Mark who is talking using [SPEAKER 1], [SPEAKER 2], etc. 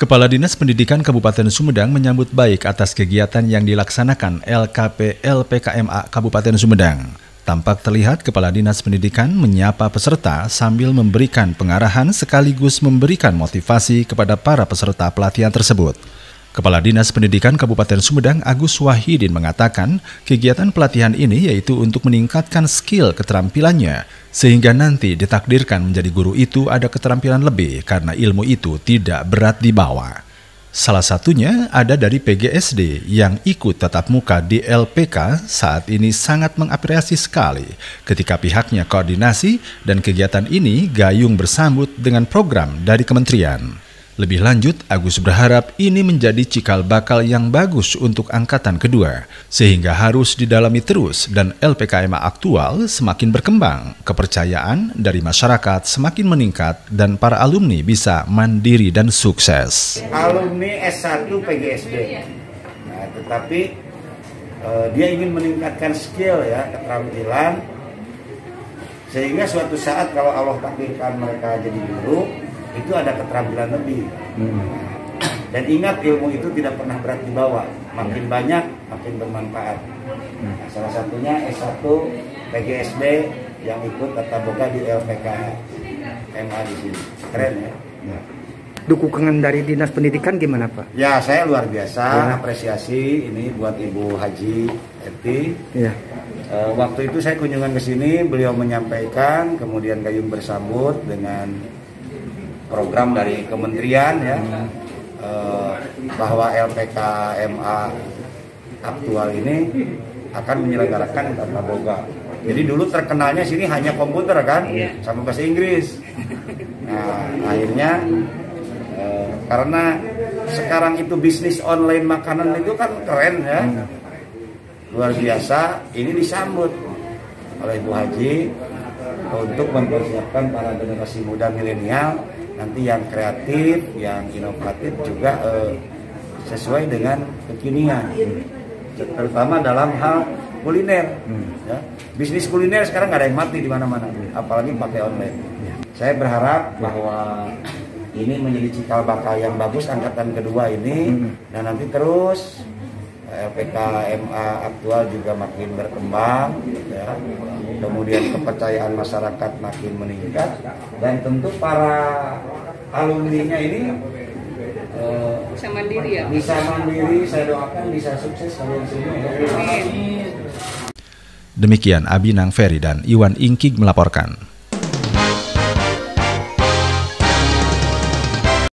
[SPEAKER 1] Kepala Dinas Pendidikan Kabupaten Sumedang menyambut baik atas kegiatan yang dilaksanakan LKP LPKMA Kabupaten Sumedang. Tampak terlihat Kepala Dinas Pendidikan menyapa peserta sambil memberikan pengarahan sekaligus memberikan motivasi kepada para peserta pelatihan tersebut. Kepala Dinas Pendidikan Kabupaten Sumedang Agus Wahidin mengatakan kegiatan pelatihan ini yaitu untuk meningkatkan skill keterampilannya sehingga nanti ditakdirkan menjadi guru itu ada keterampilan lebih karena ilmu itu tidak berat dibawa. Salah satunya ada dari PGSD yang ikut tatap muka di LPK saat ini sangat mengapresiasi sekali ketika pihaknya koordinasi dan kegiatan ini gayung bersambut dengan program dari kementerian. Lebih lanjut, Agus berharap ini menjadi cikal bakal yang bagus untuk angkatan kedua, sehingga harus didalami terus dan LPKMA aktual semakin berkembang, kepercayaan dari masyarakat semakin meningkat, dan para alumni bisa mandiri dan sukses.
[SPEAKER 2] Alumni S1 PGSD, nah, tetapi dia ingin meningkatkan skill ya, keterampilan, sehingga suatu saat kalau Allah takdirkan mereka jadi guru, itu ada keterampilan lebih. Dan ingat, ilmu itu tidak pernah berat dibawa, makin banyak makin bermanfaat. Nah, salah satunya S1 PGSD yang ikut tata boga di LPKMA di sini. Keren ya.
[SPEAKER 3] Dukungan dari Dinas Pendidikan gimana, Pak?
[SPEAKER 2] Ya, saya luar biasa apresiasi ini buat Ibu Haji Eti.
[SPEAKER 3] Ya.
[SPEAKER 2] Waktu itu saya kunjungan ke sini, beliau menyampaikan, kemudian gayung bersambut dengan program dari kementerian ya, bahwa LPKMA aktual ini akan menyelenggarakan tata boga. Jadi dulu terkenalnya sini hanya komputer kan, sama bahasa Inggris. Nah, akhirnya karena sekarang itu bisnis online makanan itu kan keren ya, luar biasa. Ini disambut oleh Bu Haji untuk mempersiapkan para generasi muda milenial nanti yang kreatif, yang inovatif juga sesuai dengan kekinian, terutama dalam hal kuliner. Ya. Bisnis kuliner sekarang nggak ada yang mati di mana-mana, apalagi pakai online. Saya berharap bahwa ini menjadi cikal bakal yang bagus angkatan kedua ini, dan nanti terus LPKMA aktual juga makin berkembang, ya. Kemudian kepercayaan masyarakat makin meningkat, dan tentu para alumninya ini
[SPEAKER 4] bisa mandiri ya.
[SPEAKER 2] Bisa mandiri, saya doakan bisa sukses kalian semua.
[SPEAKER 1] Demikian Abinang Ferry dan Iwan Ingkig melaporkan.